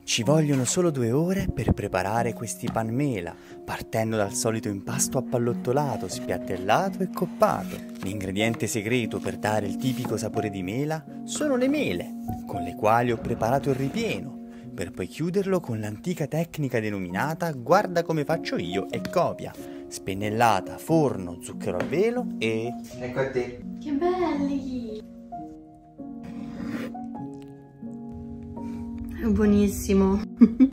Ci vogliono solo 2 ore per preparare questi pan mela, partendo dal solito impasto appallottolato, spiattellato e coppato. L'ingrediente segreto per dare il tipico sapore di mela sono le mele, con le quali ho preparato il ripieno, per poi chiuderlo con l'antica tecnica denominata guarda come faccio io e copia. Spennellata, forno, zucchero a velo e... ecco a te! Che belli! È buonissimo!